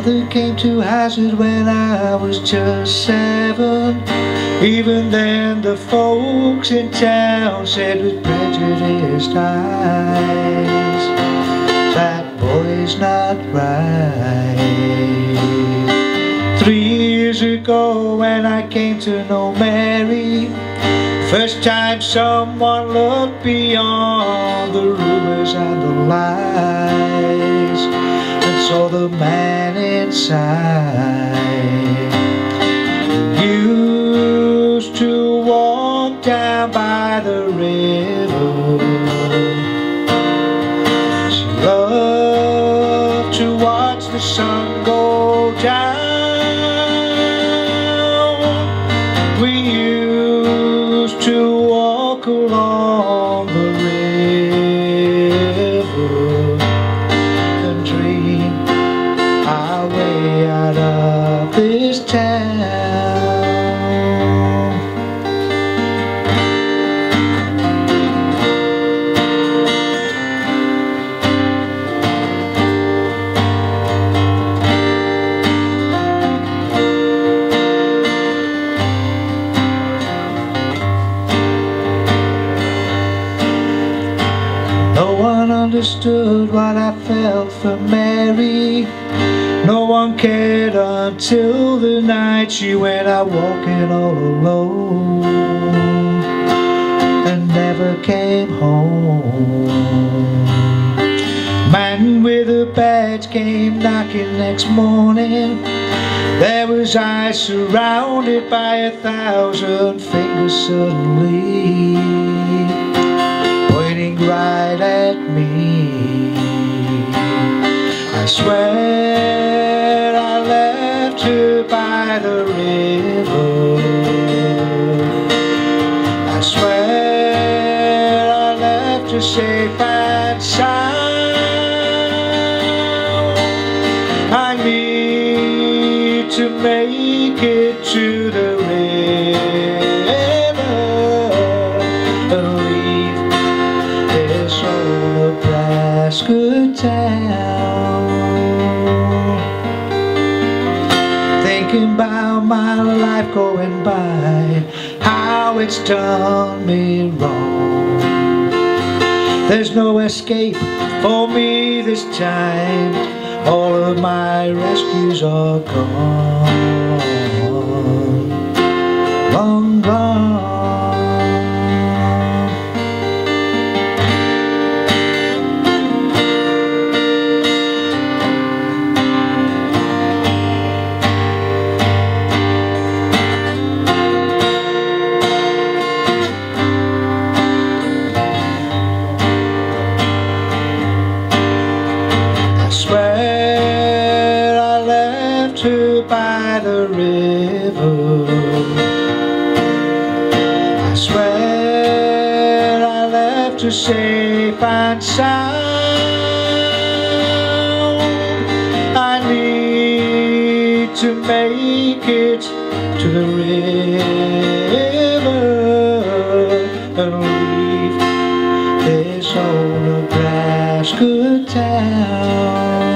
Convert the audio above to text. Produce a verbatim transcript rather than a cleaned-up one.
mother came to Hazard when I was just seven. Even then the folks in town said with prejudiced eyes, that boy's not right. Three years ago when I came to know Mary, first time someone looked beyond the rumors and the lies and saw the man inside. Used to walk down by the river. She loved to watch the sun go down. We used to walk along the river and dream our way out of this town. No one understood what I felt for Mary. No one cared until the night she went out walking all alone and never came home. Man with a badge came knocking next morning. There was I surrounded by a thousand fingers suddenly pointing right at me. I swear I left her by the river. I swear I left her safe and sound. I need to make it to the river and leave this old Nebraska town. Thinking about my life going by, how it's done me wrong. There's no escape for me this time. All of my rescues are gone, long gone. I swear I left her by the river. I swear I left her safe and sound. I need to make it to the river and leave this old Nebraska town.